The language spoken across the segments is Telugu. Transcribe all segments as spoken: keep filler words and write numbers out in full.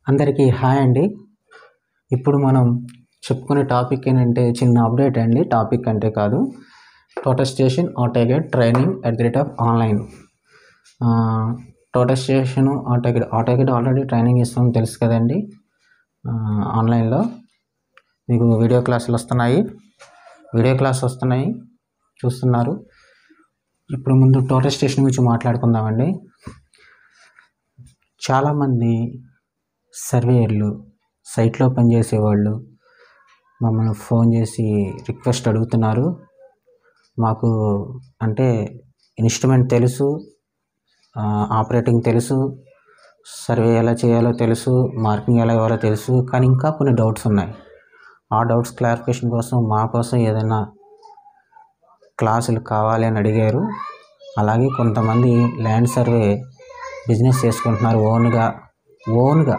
అందరికీ హాయ్ అండి. ఇప్పుడు మనం చెప్పుకునే టాపిక్ ఏంటంటే చిన్న అప్డేట్ అండి. టాపిక్ అంటే కాదు, total station AutoCAD training at the rate of online. Total station AutoCAD AutoCAD already training ఇస్తాం తెలుసు కదండి. ఆన్లైన్లో మీకు వీడియో క్లాసులు వస్తున్నాయి వీడియో క్లాస్ వస్తున్నాయి చూస్తున్నారు. ఇప్పుడు ముందు టోటస్టేషన్ గురించి మాట్లాడుకుందామండి. చాలామంది సర్వేయర్లు, సైట్లో పనిచేసేవాళ్ళు మమ్మల్ని ఫోన్ చేసి రిక్వెస్ట్ అడుగుతున్నారు. మాకు అంటే ఇన్స్ట్రుమెంట్ తెలుసు, ఆపరేటింగ్ తెలుసు, సర్వే ఎలా చేయాలో తెలుసు, మార్కింగ్ ఎలా ఇవ్వాలో తెలుసు, కానీ ఇంకా కొన్ని డౌట్స్ ఉన్నాయి. ఆ డౌట్స్ క్లారిఫికేషన్ కోసం మా కోసం ఏదైనా క్లాసులు కావాలి అని అడిగారు. అలాగే కొంతమంది ల్యాండ్ సర్వే బిజినెస్ చేసుకుంటున్నారు. ఓన్గా ఓన్గా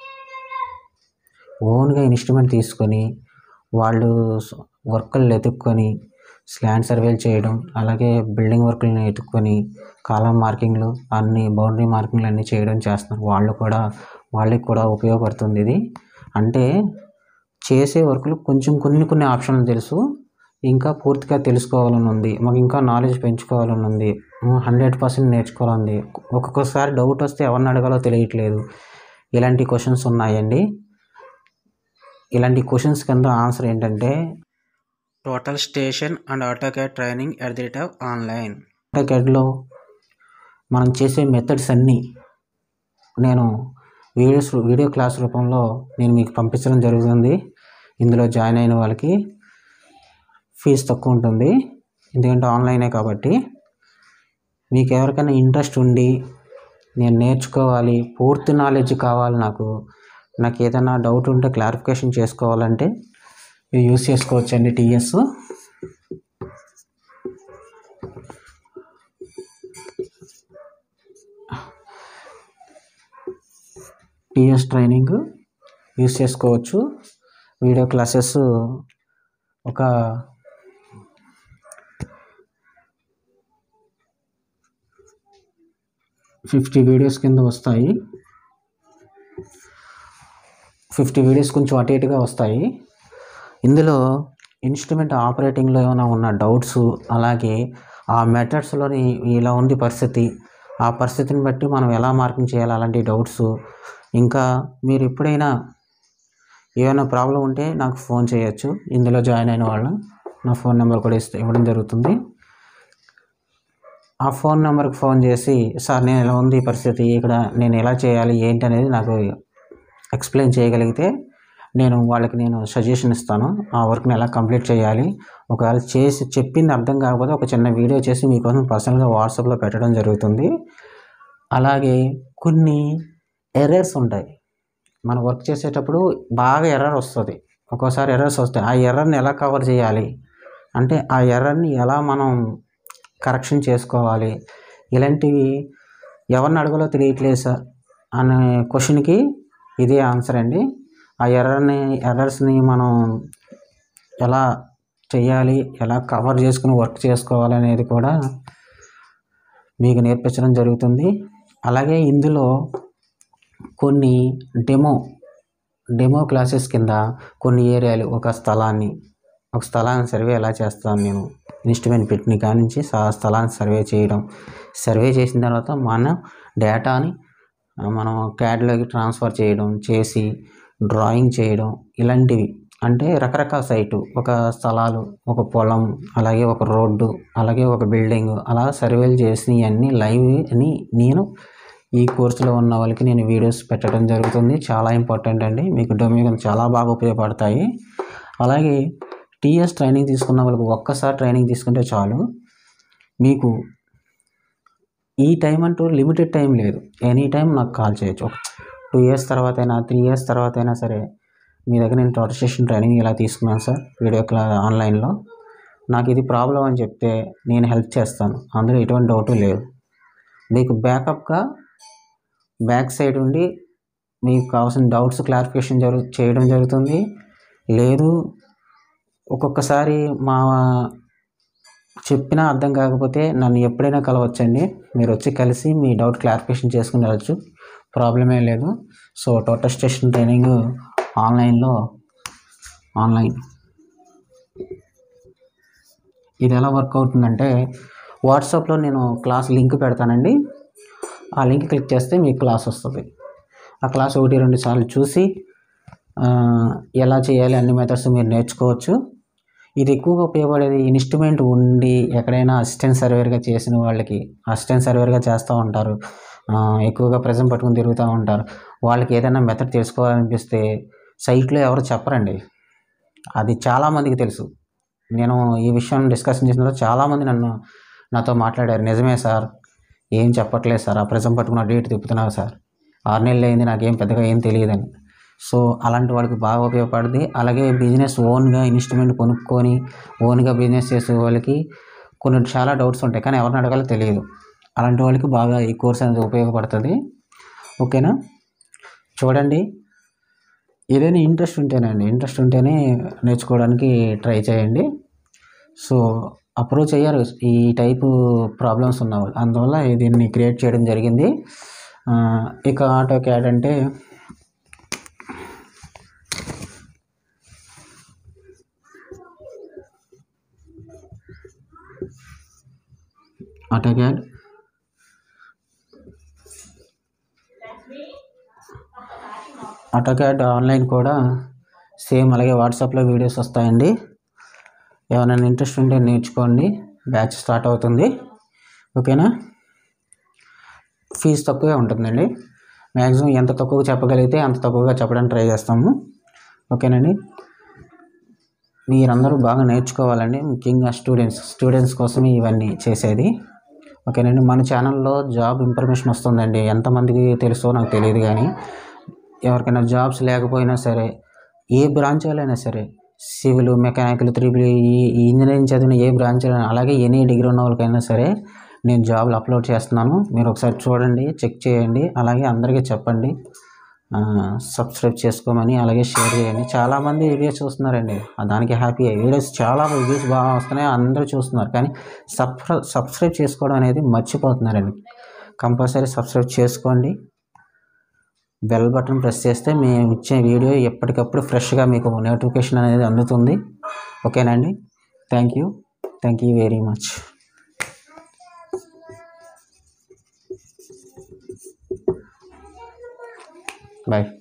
ఓన్గా ఇన్స్ట్రుమెంట్ తీసుకొని వాళ్ళు వర్కులు ఎతుక్కొని ల్యాండ్ సర్వేలు చేయడం, అలాగే బిల్డింగ్ వర్కులను ఎత్తుక్కొని కాలం మార్కింగ్లు అన్ని బౌండరీ మార్కింగ్లు అన్నీ చేయడం చేస్తున్నారు. వాళ్ళు కూడా వాళ్ళకి కూడా ఉపయోగపడుతుంది ఇది. అంటే చేసే వర్కులు కొంచెం కొన్ని కొన్ని ఆప్షన్లు తెలుసు, ఇంకా పూర్తిగా తెలుసుకోవాలని ఉంది, మాకు ఇంకా నాలెడ్జ్ పెంచుకోవాలని ఉంది, హండ్రెడ్ పర్సెంట్ నేర్చుకోవాలని. ఒక్కొక్కసారి డౌట్ వస్తే ఎవరిని అడగాలో తెలియట్లేదు. ఇలాంటి క్వశ్చన్స్ ఉన్నాయండి. ఇలాంటి క్వశ్చన్స్ కింద ఆన్సర్ ఏంటంటే total station and AutoCAD training at the rate of online. ఆటోకేట్లో మనం చేసే మెథడ్స్ అన్నీ నేను వీడియోస్ వీడియో క్లాస్ రూపంలో నేను మీకు పంపించడం జరుగుతుంది. ఇందులో జాయిన్ అయిన వాళ్ళకి ఫీజు తక్కువ ఉంటుంది, ఎందుకంటే ఆన్లైనే కాబట్టి. మీకు ఎవరికైనా ఇంట్రెస్ట్ ఉండి నేను నేర్చుకోవాలి, పూర్తి నాలెడ్జ్ కావాలి, నాకు నాకు ఏదైనా డౌట్ ఉంటే క్లారిఫికేషన్ చేసుకోవాలంటే ఇవి యూస్ చేసుకోవచ్చండి. టీఎస్ టీఎస్ ట్రైనింగ్ యూస్ చేసుకోవచ్చు. వీడియో క్లాసెస్ ఒక ఫిఫ్టీ వీడియోస్ కింద వస్తాయి. ఫిఫ్టీ వీడియోస్ కొంచెం అటు ఇటుగా వస్తాయి. ఇందులో ఇన్స్ట్రుమెంట్ ఆపరేటింగ్లో ఏమైనా ఉన్న డౌట్స్, అలాగే ఆ మెథడ్స్లోని ఇలా ఉంది పరిస్థితి, ఆ పరిస్థితిని బట్టి మనం ఎలా మార్కింగ్ చేయాలి, అలాంటి డౌట్స్. ఇంకా మీరు ఎప్పుడైనా ఏమైనా ప్రాబ్లం ఉంటే నాకు ఫోన్ చేయొచ్చు. ఇందులో జాయిన్ అయిన వాళ్ళు నా ఫోన్ నెంబర్ కూడా ఇస్తే ఇవ్వడం జరుగుతుంది. ఆ ఫోన్ నెంబర్కి ఫోన్ చేసి, సార్ నేను ఎలా ఉంది పరిస్థితి, ఇక్కడ నేను ఎలా చేయాలి ఏంటి అనేది నాకు ఎక్స్ప్లెయిన్ చేయగలిగితే నేను వాళ్ళకి నేను సజెషన్ ఇస్తాను. ఆ వర్క్ని ఎలా కంప్లీట్ చేయాలి, ఒకవేళ చేసి చెప్పింది అర్థం కాకపోతే ఒక చిన్న వీడియో చేసి మీకోసం పర్సనల్గా వాట్సాప్లో పెట్టడం జరుగుతుంది. అలాగే కొన్ని ఎర్రర్స్ ఉంటాయి. మనం వర్క్ చేసేటప్పుడు బాగా ఎర్రర్ వస్తుంది, ఒక్కోసారి ఎర్రర్స్ వస్తాయి. ఆ ఎర్రర్ని ఎలా కవర్ చేయాలి, అంటే ఆ ఎర్రర్ని ఎలా మనం కరెక్షన్ చేసుకోవాలి, ఇలాంటివి ఎవరిని అడగాలో తెలియట్లేదు సార్ అనే క్వశ్చన్కి ఇదే ఆన్సర్ అండి. ఆ ఎర్రర్ని ఎర్రర్స్ని మనం ఎలా చేయాలి, ఎలా కవర్ చేసుకుని వర్క్ చేసుకోవాలి అనేది కూడా మీకు నేర్పించడం జరుగుతుంది. అలాగే ఇందులో కొన్ని డెమో డెమో క్లాసెస్ కింద కొన్ని ఏరియాలు, ఒక స్థలాన్ని ఒక స్థలాన్ని సర్వే ఎలా చేస్తాను నేను, ఇన్స్ట్రుమెంట్ పెట్టిన కాడి నుంచి స్థలాన్ని సర్వే చేయడం, సర్వే చేసిన తర్వాత మన డేటాని మనం క్యాడ్లోకి ట్రాన్స్ఫర్ చేయడం, చేసి డ్రాయింగ్ చేయడం, ఇలాంటివి. అంటే రకరకాల సైటు, ఒక స్థలాలు, ఒక పొలం, అలాగే ఒక రోడ్డు, అలాగే ఒక బిల్డింగ్, అలా సర్వేలు చేసి అన్నీ లైవ్ అని నేను ఈ కోర్సులో ఉన్న వాళ్ళకి నేను వీడియోస్ పెట్టడం జరుగుతుంది. చాలా ఇంపార్టెంట్ అండి, మీకు డొమైన్ చాలా బాగా ఉపయోగపడతాయి. అలాగే టీఎస్ ట్రైనింగ్ తీసుకున్న వాళ్ళకి ఒక్కసారి ట్రైనింగ్ తీసుకుంటే చాలు. మీకు ఈ టైం అంటూ లిమిటెడ్ టైం లేదు, ఎనీ టైం నాకు కాల్ చేయొచ్చు. టూ ఇయర్స్ తర్వాత అయినా, త్రీ ఇయర్స్ తర్వాత అయినా సరే, మీ దగ్గర నేను టోటస్టేషన్ ట్రైనింగ్ ఇలా తీసుకున్నాను సార్ వీడియో క్లా ఆన్లైన్లో, నాకు ఇది ప్రాబ్లం అని చెప్తే నేను హెల్ప్ చేస్తాను. అందులో ఎటువంటి డౌటు లేదు. మీకు బ్యాకప్గా బ్యాక్ సైడ్ ఉండి మీకు కావాల్సిన డౌట్స్ క్లారిఫికేషన్ జరుగు చేయడం జరుగుతుంది. లేదు ఒక్కొక్కసారి మా చెప్పినా అర్థం కాకపోతే నన్ను ఎప్పుడైనా కలవచ్చండి. మీరు వచ్చి కలిసి మీ డౌట్ క్లారిఫికేషన్ చేసుకుని వెళ్ళచ్చు, ప్రాబ్లమే లేదు. సో టోటల్ స్టేషన్ ట్రైనింగ్ ఆన్లైన్లో ఆన్లైన్ ఇది ఎలా వర్క్ అవుతుందంటే, వాట్సాప్లో నేను క్లాస్ లింక్ పెడతానండి. ఆ లింక్ క్లిక్ చేస్తే మీకు క్లాస్ వస్తుంది. ఆ క్లాస్ ఒకటి రెండు సార్లు చూసి ఎలా చేయాలి అన్ని మెథడ్స్ మీరు నేర్చుకోవచ్చు. ఇది ఎక్కువగా ఉపయోగపడేది ఇన్స్ట్రుమెంట్ ఉండి ఎక్కడైనా అసిస్టెంట్ సర్వేర్గా చేసిన వాళ్ళకి, అసిస్టెంట్ సర్వేర్గా చేస్తూ ఉంటారు, ఎక్కువగా ప్రెజెంట్ పట్టుకుని తిరుగుతూ ఉంటారు. వాళ్ళకి ఏదైనా మెథడ్ తెలుసుకోవాలనిపిస్తే సైట్లో ఎవరు చెప్పరండి. అది చాలామందికి తెలుసు. నేను ఈ విషయం డిస్కషన్ చేసిన తర్వాత చాలామంది నన్ను నాతో మాట్లాడారు, నిజమే సార్, ఏం చెప్పట్లేదు సార్, ఆ ప్రెజెంట్ పట్టుకున్న డేట్ తిప్పుతున్నావు సార్, ఆరు నెలలు అయింది, నాకేం పెద్దగా ఏం తెలియదని. సో అలాంటి వాళ్ళకి బాగా ఉపయోగపడుతుంది. అలాగే బిజినెస్ ఓన్గా ఇన్స్ట్రుమెంట్ కొనుక్కొని ఓన్గా బిజినెస్ చేసే వాళ్ళకి కొన్ని చాలా డౌట్స్ ఉంటాయి, కానీ ఎవరిని అడగాలో తెలియదు. అలాంటి వాళ్ళకి బాగా ఈ కోర్స్ అనేది ఉపయోగపడుతుంది. ఓకేనా, చూడండి. ఏదైనా ఇంట్రెస్ట్ ఉంటేనండి ఇంట్రెస్ట్ ఉంటేనే నేర్చుకోవడానికి ట్రై చేయండి. సో అప్రోచ్ అయ్యారు ఈ టైపు ప్రాబ్లమ్స్ ఉన్నవాళ్ళు, అందువల్ల దీన్ని క్రియేట్ చేయడం జరిగింది. ఇక ఆటో క్యాడ్ అంటే AutoCAD AutoCAD online కూడా సేమ్ అలాగే వాట్సాప్లో వీడియోస్ వస్తాయండి. ఎవరైనా ఇంట్రెస్ట్ ఉంటే నేర్చుకోండి. బ్యాచ్ స్టార్ట్ అవుతుంది. ఓకేనా, ఫీజు తక్కువే ఉంటుందండి. మ్యాక్సిమం ఎంత తక్కువగా చెప్పగలిగితే అంత తక్కువగా చెప్పడానికి ట్రై చేస్తాము. ఓకేనండి, మీరందరూ బాగా నేర్చుకోవాలండి. ముఖ్యంగా స్టూడెంట్స్ స్టూడెంట్స్ కోసమే ఇవన్నీ చేసేది. ఓకేనండి, మన ఛానల్లో జాబ్ ఇన్ఫర్మేషన్ వస్తుందండి. ఎంతమందికి తెలుసో నాకు తెలియదు, కానీ ఎవరికైనా జాబ్స్ లేకపోయినా సరే, ఏ బ్రాంచ్ అయినా సరే, civil, mechanical, triple E engineering చదివిన ఏ బ్రాంచ్ అయినా, అలాగే ఎనీ డిగ్రీ ఉన్న వాళ్ళకైనా సరే నేను జాబ్లు అప్లోడ్ చేస్తున్నాను. మీరు ఒకసారి చూడండి, చెక్ చేయండి, అలాగే అందరికీ చెప్పండి, సబ్స్క్రైబ్ చేసుకోమని, అలాగే షేర్ చేయండి. చాలామంది వీడియోస్ చూస్తున్నారండి, దానికి హ్యాపీ. వీడియోస్ చాలా వీడియోస్ బాగా వస్తున్నాయి, అందరూ చూస్తున్నారు, కానీ సబ్స్క్రై సబ్స్క్రైబ్ చేసుకోవడం అనేది మర్చిపోతున్నారండి. కంపల్సరీ సబ్స్క్రైబ్ చేసుకోండి. బెల్ బటన్ ప్రెస్ చేస్తే మేము ఇచ్చే వీడియో ఎప్పటికప్పుడు ఫ్రెష్గా మీకు నోటిఫికేషన్ అనేది అందుతుంది. ఓకేనండి, thank you thank you very much. Bye.